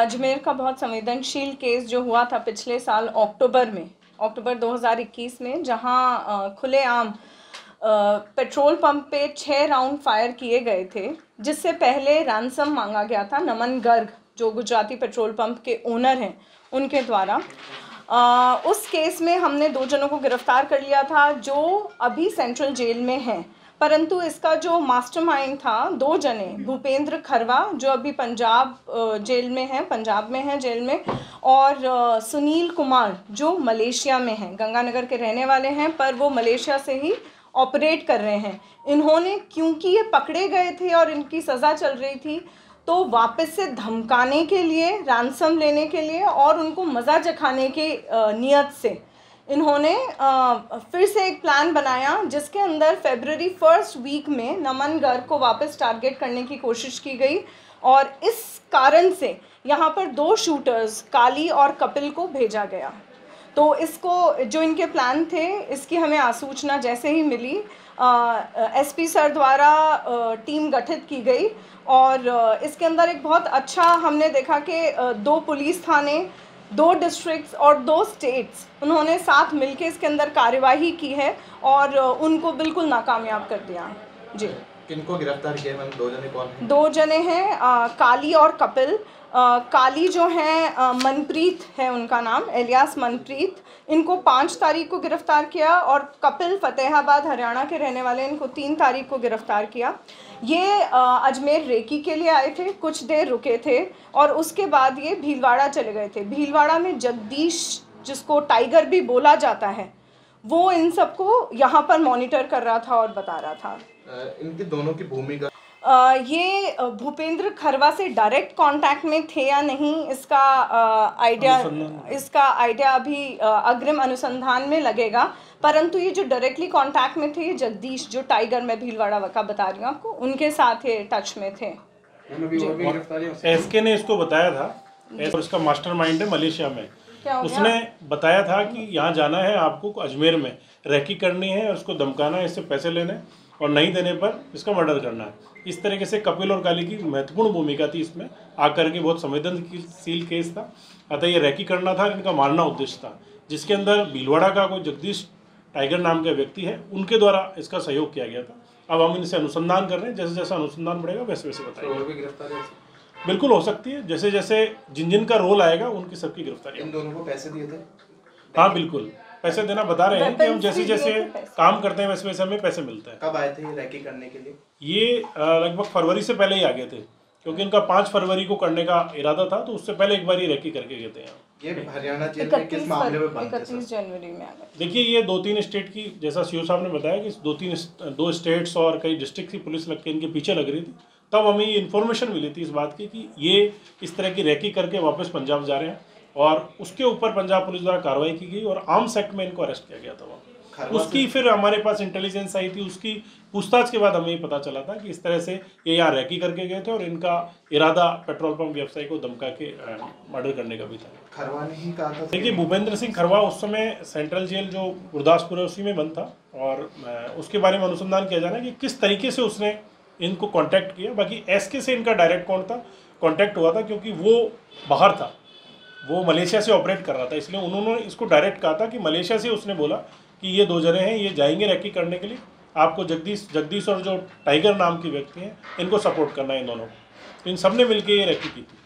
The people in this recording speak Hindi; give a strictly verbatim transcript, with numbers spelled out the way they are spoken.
अजमेर का बहुत संवेदनशील केस जो हुआ था पिछले साल अक्टूबर में, अक्टूबर दो हज़ार इक्कीस में, जहां खुलेआम पेट्रोल पंप पे छः राउंड फायर किए गए थे, जिससे पहले रैंसम मांगा गया था नमन गर्ग, जो गुजराती पेट्रोल पंप के ओनर हैं, उनके द्वारा। आ, उस केस में हमने दो जनों को गिरफ्तार कर लिया था जो अभी सेंट्रल जेल में हैं, परंतु इसका जो मास्टरमाइंड था, दो जने, भूपेंद्र खरवा जो अभी पंजाब जेल में हैं, पंजाब में हैं जेल में, और सुनील कुमार जो मलेशिया में हैं, गंगानगर के रहने वाले हैं, पर वो मलेशिया से ही ऑपरेट कर रहे हैं। इन्होंने, क्योंकि ये पकड़े गए थे और इनकी सज़ा चल रही थी, तो वापस से धमकाने के लिए, रैंसम लेने के लिए और उनको मज़ा चखाने के नियत से इन्होंने फिर से एक प्लान बनाया, जिसके अंदर फरवरी फर्स्ट वीक में नमन गर्ग को वापस टारगेट करने की कोशिश की गई। और इस कारण से यहाँ पर दो शूटर्स, काली और कपिल, को भेजा गया। तो इसको, जो इनके प्लान थे, इसकी हमें आसूचना जैसे ही मिली, एसपी सर द्वारा आ, टीम गठित की गई और आ, इसके अंदर एक बहुत अच्छा हमने देखा कि आ, दो पुलिस थाने, दो डिस्ट्रिक्ट्स और दो स्टेट्स, उन्होंने साथ मिलके इसके अंदर कार्यवाही की है और उनको बिल्कुल नाकामयाब कर दिया। जी, किनको गिरफ्तार किया मैम? दो जने कौन हैं? दो जने हैं, आ, काली और कपिल। आ, काली जो हैं, मनप्रीत है उनका नाम, एलियास मनप्रीत, इनको पाँच तारीख को गिरफ्तार किया, और कपिल फतेहाबाद हरियाणा के रहने वाले, इनको तीन तारीख को गिरफ्तार किया। ये आ, अजमेर रेकी के लिए आए थे, कुछ देर रुके थे और उसके बाद ये भीलवाड़ा चले गए थे। भीलवाड़ा में जगदीश, जिसको टाइगर भी बोला जाता है, वो इन सबको यहाँ पर मॉनिटर कर रहा था और बता रहा था। इनकी दोनों की भूमिका, Uh, ये भूपेंद्र खरवा से डायरेक्ट कांटेक्ट में थे या नहीं, इसका आइडिया uh, इसका आइडिया अभी uh, अग्रिम अनुसंधान में लगेगा, परंतु ये जो डायरेक्टली कांटेक्ट में थे, ये जगदीश, जो टाइगर मैं भीलवाड़ा का बता रही हूँ आपको, उनके साथ ये टच में थे। एसके ने इसको बताया था, और इसका मास्टरमाइंड है मलेशिया में। उसने बताया था कि यहाँ जाना है आपको, अजमेर में रैकी करनी है, उसको धमकाना है, इससे पैसे लेने और नहीं देने पर इसका मर्डर करना है। इस तरीके से कपिल और काली की महत्वपूर्ण भूमिका थी इसमें, आकर के बहुत संवेदनशील केस था, अतः ये रैकी करना था, इनका मारना उद्देश्य था, जिसके अंदर भीलवाड़ा का कोई जगदीश टाइगर नाम का व्यक्ति है, उनके द्वारा इसका सहयोग किया गया था। अब हम इनसे अनुसंधान कर रहे हैं, जैसे जैसा अनुसंधान बढ़ेगा वैसे वैसे बताएंगे। और भी गिरफ्तारी बिल्कुल हो सकती है, जैसे जैसे जिन जिन का रोल आएगा उनकी सबकी गिरफ्तारी। इन दोनों को पैसे दिए थे? हाँ बिल्कुल, पैसे देना बता रहे हैं कि हम जैसे जैसे काम करते हैं वैसे वैसे हमें पैसे मिलते हैं। कब आए थे ये रैकी करने के लिए? ये लगभग फरवरी से पहले ही आ गए थे, क्योंकि इनका पाँच फरवरी को करने का इरादा था, तो उससे पहले एक बार ही रैकी करके गए थे यहाँ। ये हरियाणा जेल में किस मामले में बंद थे? इकतीस जनवरी में आ गए। देखिए, ये दो तीन स्टेट की, जैसा सीओ साहब ने बताया कि दो तीन दो स्टेट्स और कई डिस्ट्रिक्ट की पुलिस लग के इनके पीछे लग रही थी, तब हमें ये इन्फॉर्मेशन मिली थी इस बात की कि ये इस तरह की रैकी करके वापस पंजाब जा रहे हैं, और उसके ऊपर पंजाब पुलिस द्वारा कार्रवाई की गई और आर्म्स एक्ट में इनको अरेस्ट किया गया था वहाँ। उसकी फिर हमारे पास इंटेलिजेंस आई थी, उसकी पूछताछ के बाद हमें ये पता चला था कि इस तरह से ये यहाँ रैकी करके गए थे और इनका इरादा पेट्रोल पंप व्यवसायी को धमका के मर्डर करने का भी था। खरवा ने ही कहा था। देखिए, भूपेंद्र सिंह खरवा उस समय सेंट्रल जेल जो गुरदासपुर है उसी में बंद था, और उसके बारे में अनुसंधान किया जाना कि किस तरीके से उसने इनको कॉन्टैक्ट किया। बाकी एसके से इनका डायरेक्ट कौन था कॉन्टैक्ट हुआ था, क्योंकि वो बाहर था, वो मलेशिया से ऑपरेट कर रहा था, इसलिए उन्होंने इसको डायरेक्ट कहा था कि मलेशिया से उसने बोला कि ये दो जने हैं, ये जाएंगे रैकी करने के लिए, आपको जगदीश जगदीश और जो टाइगर नाम की व्यक्ति हैं, इनको सपोर्ट करना है इन दोनों को। तो इन सब ने मिलकर ये रैकी की थी।